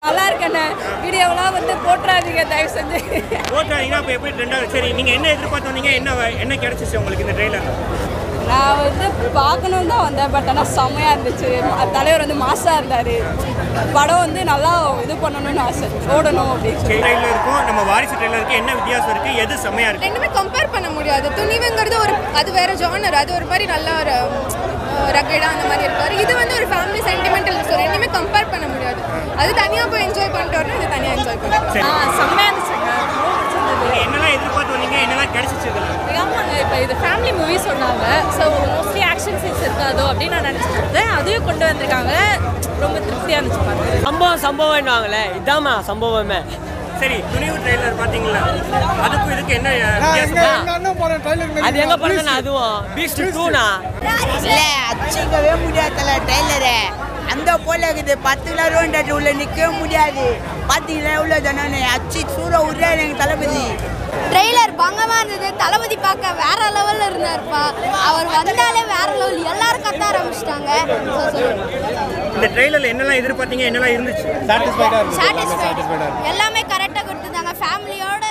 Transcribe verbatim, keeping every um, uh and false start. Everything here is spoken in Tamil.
நல்லா இருக்கண்ணே. வீடியோவெல்லாம் வந்து போட்டுறாதீங்க தயவு செஞ்சு. போட்டுறாதீங்கன்னா அப்போ எப்படி ரெண்டாவது சரி நீங்கள் என்ன எதிர்பார்த்து வந்தீங்க? என்ன என்ன கிடைச்சிச்சு உங்களுக்கு இந்த ட்ரெயிலர்? நான் வந்து பார்க்கணும் தான் வந்தேன். பட் ஆனால் செம்மையாக இருந்துச்சு. தலைவர் வந்து மாசாக இருந்தார். படம் வந்து நல்லா இது பண்ணணும்னு ஆசை, ஓடணும் அப்படின்னு சொல்லி. ட்ரெயிலர் இருக்கும், நம்ம வாரிசு ட்ரெயிலருக்கு என்ன வித்தியாசம் இருக்குது? எது செம்மையாக இருக்குது? ரெண்டுமே கம்பேர் பண்ண முடியாது. துணிவுங்கிறது ஒரு அது வேறு ஜானர், அது ஒரு மாதிரி நல்லா ஒரு ரகடாக அந்த மாதிரி இருக்காரு. இது வந்து ஒரு ஃபேமிலி சென்டிமெண்டல். ஸோ ரெண்டுமே கம்பேர் பண்ண முடியாது. அது தனியாக போய் என்ஜாய் பண்ணிட்டு வரணும், இது தனியாக என்ஜாய் பண்ணுறோம். ஆ செம்மையாக இருந்துச்சுங்க. என்னெல்லாம் எதிர்பார்த்து வந்தீங்க? என்னெல்லாம் கிடைச்சிச்சு இதில்? ஆமாங்க, இப்போ இது ஃபேமிலி மூவி சொன்னாங்க. ஸோ மோஸ்ட்லி ஆக்ஷன் சீன்ஸ் இருக்காதோ அப்படின்னு நான் நினச்சிருந்தேன். அதையும் கொண்டு வந்திருக்காங்க. ரொம்ப திருப்தியாக இருந்துச்சு பாருங்க. சம்பவம் சம்பவம்வாங்களே, இதாம்மா சம்பவமே. சரி, துணிவு ட்ரெயிலர் பார்த்தீங்களா? அதுக்கும் இதுக்கு என்ன வித்தியாசம்? அது எங்க பண்ணா? அதுவும் பீஸ்ட் டூனா இல்ல அச்சிக்கவே முடியாதுல ட்ரெய்லரு. அந்த போல இருக்குது. பத்து கிலோ உள்ள நிற்கவே முடியாது. பார்த்தீங்களா எவ்வளோ தானே அச்சி சூற உரியாரு எங்கள் தளபதி. ட்ரெய்லர் பங்கமாக இருந்தது. தளபதி பார்க்க வேற லெவலில் இருந்தார்ப்பா. அவர் வந்தாலே வேற லெவல். எல்லாரும் கத்த ஆரம்பிச்சிட்டாங்க. இந்த ட்ரெயிலரில் என்னெல்லாம் எதிர்பார்த்தீங்க? என்னெல்லாம் இருந்துச்சு? சாட்டிஸ்ஃபைட். எல்லாமே கரெக்டாக கொடுத்துருந்தாங்க. ஃபேமிலியோட